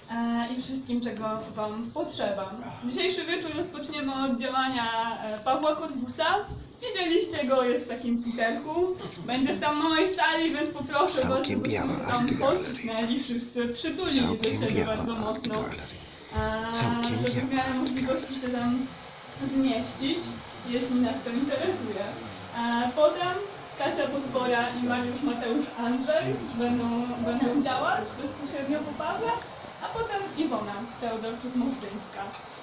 i wszystkim, czego Wam potrzeba. Dzisiejszy wieczór rozpoczniemy od działania Pawła Korbusa. Widzieliście go, jest w takim twitterku. Będzie w tam małej sali, więc poproszę Was, żebyśmy się tam pocisnęli wszyscy, przytulili do siebie bardzo mocno, żeby w miarę możliwości się tam zmieścić, jeśli nas to interesuje. Potem Kasia Podpora i Mariusz Mateusz Andrzej będą działać bezpośrednio po Pawle, a potem Iwona Teodorczuk-Moszczyńska.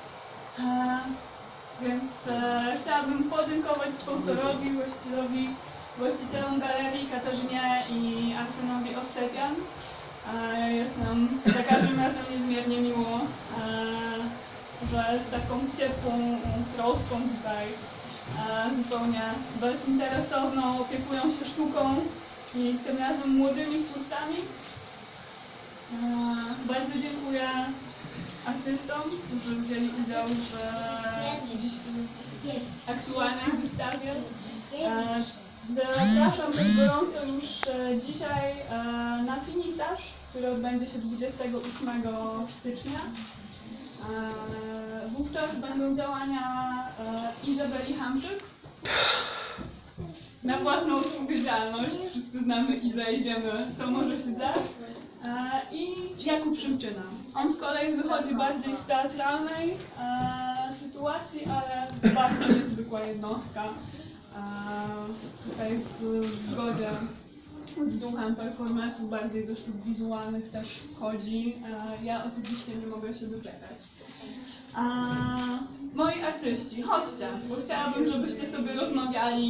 Więc chciałabym podziękować sponsorowi, właścicielom galerii, Katarzynie i Arsenowi Owsepian. Jest nam za każdym razem niezmiernie miło, że z taką ciepłą troską tutaj zupełnie bezinteresowną opiekują się sztuką i tym razem młodymi twórcami. Bardzo dziękuję artystom, którzy wzięli udział w aktualnej wystawie. Zapraszam też gorąco już dzisiaj na finisaż, który odbędzie się 28 stycznia. Wówczas będą działania Izabeli Hamczyk. Na własną odpowiedzialność, wszyscy znamy Izę i wiemy, co może się dać. I Jakub Szymczyna. On z kolei wychodzi bardziej z teatralnej sytuacji, ale bardzo niezwykła jednostka. Tutaj w zgodzie z duchem performance'u, bardziej do sztuk wizualnych też wchodzi. Ja osobiście nie mogę się doczekać. Moi artyści, chodźcie, bo chciałabym, żebyście sobie rozmawiali